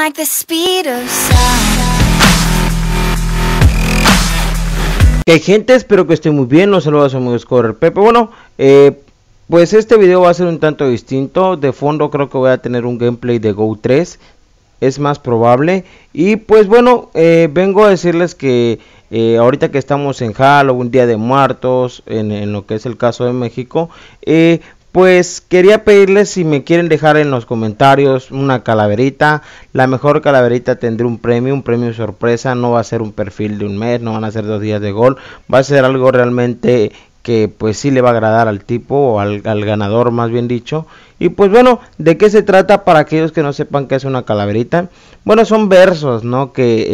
like the speed of sound. Que gente, espero que estén muy bien. Los saludos a su amigo Scorer Pepe. Bueno, pues este video va a ser un tanto distinto. De fondo creo que voy a tener un gameplay de Go 3. Es más probable. Y pues bueno, vengo a decirles que ahorita que estamos en Halloween, Día de Muertos, en lo que es el caso de México, pues quería pedirles si me quieren dejar en los comentarios una calaverita. La mejor calaverita tendrá un premio sorpresa. No va a ser un perfil de un mes, no van a ser 2 días de gol. Va a ser algo realmente que pues sí le va a agradar al tipo o al ganador, más bien dicho. Y pues bueno, ¿de qué se trata para aquellos que no sepan qué es una calaverita? Bueno, son versos, ¿no?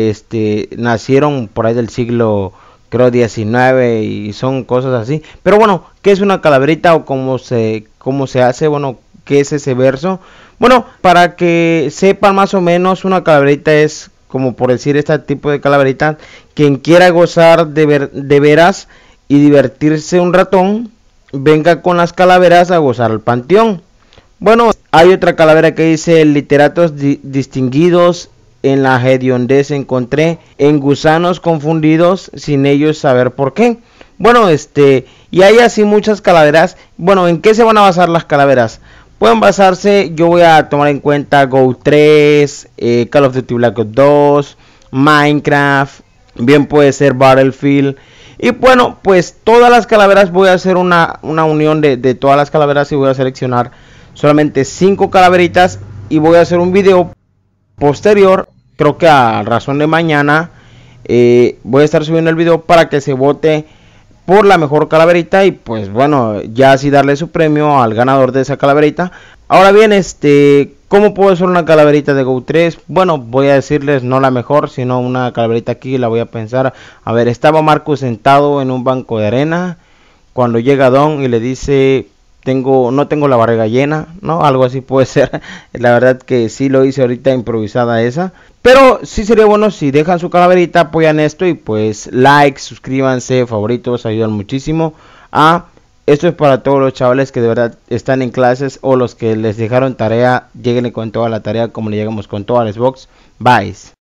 Que nacieron por ahí del siglo, creo, 19 y son cosas así. Pero bueno, ¿qué es una calaverita o cómo se hace? Bueno, ¿qué es ese verso? Bueno, para que sepan más o menos, una calaverita es, como por decir, este tipo de calaverita. Quien quiera gozar de veras y divertirse un ratón, venga con las calaveras a gozar al panteón. Bueno, hay otra calavera que dice: literatos distinguidos en la hediondez encontré, en gusanos confundidos, sin ellos saber por qué. Bueno, y hay así muchas calaveras. Bueno, ¿en qué se van a basar las calaveras? Pueden basarse, yo voy a tomar en cuenta Go 3, Call of Duty Black Ops 2, Minecraft, bien puede ser Battlefield. Y bueno, pues todas las calaveras, voy a hacer una unión de todas las calaveras y voy a seleccionar solamente 5 calaveritas y voy a hacer un video posterior, creo que a razón de mañana. Voy a estar subiendo el video para que se vote por la mejor calaverita y pues bueno, ya así darle su premio al ganador de esa calaverita. Ahora bien, ¿cómo puedo hacer una calaverita de Go 3? Bueno, voy a decirles no la mejor, sino una calaverita aquí, la voy a pensar. A ver, estaba Marcus sentado en un banco de arena cuando llega Don y le dice: no tengo la barriga llena, ¿no? Algo así puede ser. La verdad que sí lo hice ahorita improvisada esa. Pero sí sería bueno si dejan su calaverita, apoyan esto y pues like, suscríbanse, favoritos, ayudan muchísimo. Esto es para todos los chavales que de verdad están en clases o los que les dejaron tarea. Lleguen con toda la tarea como le llegamos con toda la Xbox. Bye.